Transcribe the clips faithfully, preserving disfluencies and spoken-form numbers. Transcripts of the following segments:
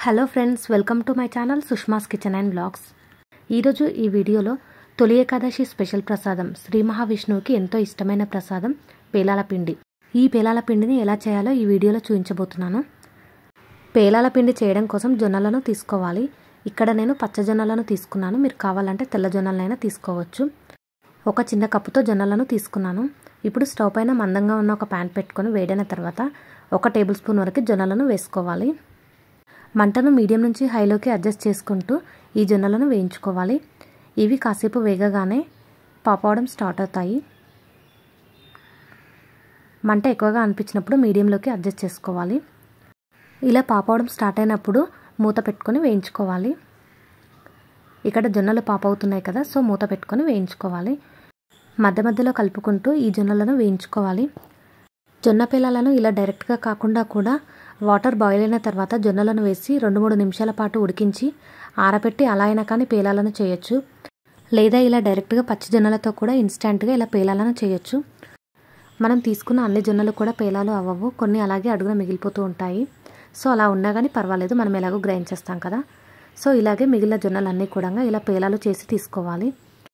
Hello friends, welcome to my channel Sushma's kitchen and blogs. ఈరోజు ఈ వీడియోలో తొలి ఏకాదశి స్పెషల్ ప్రసాదం శ్రీ మహావిష్ణువుకి ఎంతో ఇష్టమైన ప్రసాదం పేలాల పిండి. ఈ పేలాల పిండిని ఎలా చేయాలో ఈ వీడియోలో చూపించబోతున్నాను. పేలాల పిండి చేయడం కోసం జొన్నలను తీసుకోవాలి. ఇక్కడ నేను పచ్చ జొన్నలను తీసుకున్నాను. మీరు కావాలంటే తెల్ల జొన్నలైనా తీసుకోవచ్చు. ఒక చిన్న కప్పుతో జొన్నలను తీసుకున్నాను. ఇప్పుడు స్టవ్ పైన మందంగా ఉన్న ఒక ప్యాన్ పెట్టుకొని వేడైన తర్వాత ఒక టేబుల్ స్పూన్ వరకు జొన్నలను వేసుకోవాలి. మంటను మీడియం నుంచి హైలోకి అడ్జస్ట్ చేసుకుంటూ ఈ జొన్నలను వేయించుకోవాలి. ఇవి కాసేపు వేగగానే పాప్ అవడం స్టార్ట్ అవుతాయి. మంట ఎక్కువగా అనిపించినప్పుడు మీడియంలోకి అడ్జస్ట్ చేసుకోవాలి. ఇలా పాప్ అవడం స్టార్ట్ అయినప్పుడు మూత పెట్టుకొని వేయించుకోవాలి. ఇక్కడ జొన్నలు పాప్ అవుతున్నాయి కదా, సో మూత పెట్టుకొని వేయించుకోవాలి. మధ్య మధ్యలో కలుపుకుంటూ ఈ జొన్నలను వేయించుకోవాలి. జొన్న పేలాలను ఇలా డైరెక్ట్గా కాకుండా కూడా వాటర్ బాయిల్ అయిన తర్వాత జొన్నలను వేసి రెండు మూడు నిమిషాల పాటు ఉడికించి ఆరబెట్టి అలా అయినా కానీ పేలాలను చేయొచ్చు. లేదా ఇలా డైరెక్ట్గా పచ్చి జొన్నలతో కూడా ఇన్స్టెంట్గా ఇలా పేలాలను చేయొచ్చు. మనం తీసుకున్న అన్ని జొన్నలు కూడా పేలాలు అవ్వవు, కొన్ని అలాగే అడుగున మిగిలిపోతూ ఉంటాయి. సో అలా ఉన్నా కానీ పర్వాలేదు, మనం ఎలాగో గ్రైండ్ చేస్తాం కదా. సో ఇలాగే మిగిలిన జొన్నలన్నీ కూడా ఇలా పేలాలు చేసి తీసుకోవాలి.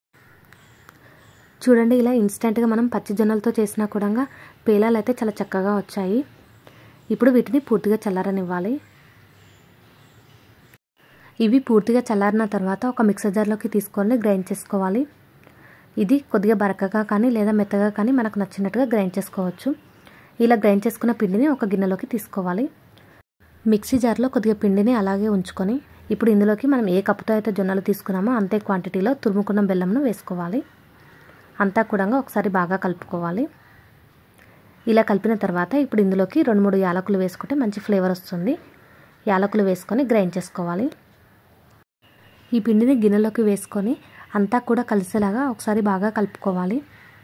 చూడండి, ఇలా ఇన్స్టెంట్గా మనం పచ్చి జొన్నలతో చేసినా కూడా పేలాలు అయితే చాలా చక్కగా వచ్చాయి. ఇప్పుడు వీటిని పూర్తిగా చల్లారనివ్వాలి. ఇవి పూర్తిగా చల్లారిన తర్వాత ఒక మిక్సర్ జార్లోకి తీసుకొని గ్రైండ్ చేసుకోవాలి. ఇది కొద్దిగా బరకగా కానీ లేదా మెత్తగా కానీ మనకు నచ్చినట్టుగా గ్రైండ్ చేసుకోవచ్చు. ఇలా గ్రైండ్ చేసుకున్న పిండిని ఒక గిన్నెలోకి తీసుకోవాలి. మిక్సీ జార్లో కొద్దిగా పిండిని అలాగే ఉంచుకొని ఇప్పుడు ఇందులోకి మనం ఏ కప్పుతో అయితే జొన్నలు తీసుకున్నామో అంతే క్వాంటిటీలో తురుముకున్న బెల్లంను వేసుకోవాలి. అంతా కూడా ఒకసారి బాగా కలుపుకోవాలి. ఇలా కలిపిన తర్వాత ఇప్పుడు ఇందులోకి రెండు మూడు యాలకులు వేసుకుంటే మంచి ఫ్లేవర్ వస్తుంది. యాలకులు వేసుకొని గ్రైండ్ చేసుకోవాలి. ఈ పిండిని గిన్నెలోకి వేసుకొని అంతా కూడా కలిసేలాగా ఒకసారి బాగా కలుపుకోవాలి.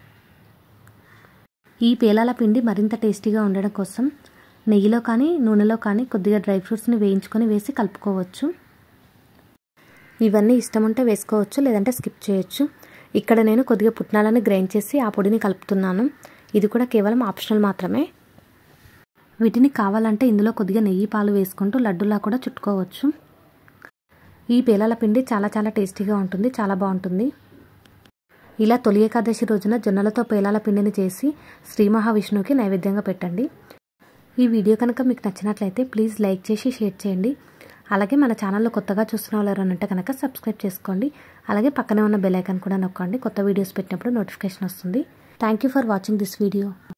ఈ పేలాల పిండి మరింత టేస్టీగా ఉండడం కోసం నెయ్యిలో కానీ నూనెలో కానీ కొద్దిగా డ్రై ఫ్రూట్స్ని వేయించుకొని వేసి కలుపుకోవచ్చు. ఇవన్నీ ఇష్టం ఉంటే వేసుకోవచ్చు, లేదంటే స్కిప్ చేయొచ్చు. ఇక్కడ నేను కొద్దిగా పుట్నాలను గ్రైండ్ చేసి ఆ పొడిని కలుపుతున్నాను. ఇది కూడా కేవలం ఆప్షనల్ మాత్రమే. వీటిని కావాలంటే ఇందులో కొద్దిగా నెయ్యి పాలు వేసుకుంటూ లడ్డులా కూడా చుట్టుకోవచ్చు. ఈ పేలాల పిండి చాలా చాలా టేస్టీగా ఉంటుంది, చాలా బాగుంటుంది. ఇలా తొలి ఏకాదశి రోజున జొన్నలతో పేలాల పిండిని చేసి శ్రీ మహావిష్ణువుకి నైవేద్యంగా పెట్టండి. ఈ వీడియో కనుక మీకు నచ్చినట్లయితే ప్లీజ్ లైక్ చేసి షేర్ చేయండి. అలాగే మన ఛానల్లో కొత్తగా చూస్తున్న వాళ్ళు ఎవరంటే కనుక సబ్స్క్రైబ్ చేసుకోండి. అలాగే పక్కనే ఉన్న బెల్ ఐకాన్ కూడా నొక్కండి. కొత్త వీడియోస్ పెట్టినప్పుడు నోటిఫికేషన్ వస్తుంది. Thank you for watching this video.